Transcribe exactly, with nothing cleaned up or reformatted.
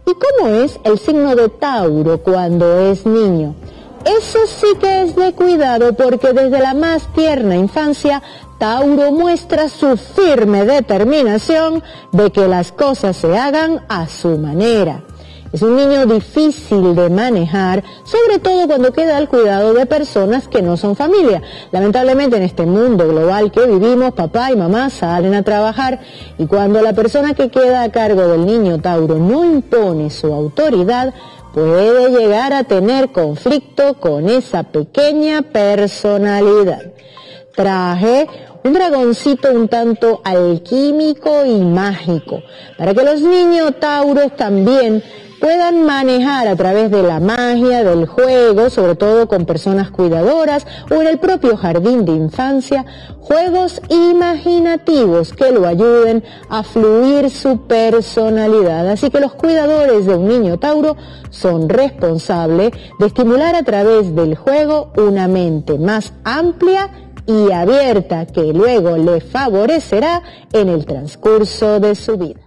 ¿Y cómo es el signo de Tauro cuando es niño? Eso sí que es de cuidado, porque desde la más tierna infancia, Tauro muestra su firme determinación de que las cosas se hagan a su manera. Es un niño difícil de manejar, sobre todo cuando queda al cuidado de personas que no son familia. Lamentablemente en este mundo global que vivimos, papá y mamá salen a trabajar y cuando la persona que queda a cargo del niño Tauro no impone su autoridad, puede llegar a tener conflicto con esa pequeña personalidad. Traje un dragoncito un tanto alquímico y mágico, para que los niños tauros también puedan manejar a través de la magia, del juego, sobre todo con personas cuidadoras o en el propio jardín de infancia, juegos imaginativos que lo ayuden a fluir su personalidad. Así que los cuidadores de un niño tauro son responsables de estimular a través del juego una mente más amplia y abierta que luego le favorecerá en el transcurso de su vida.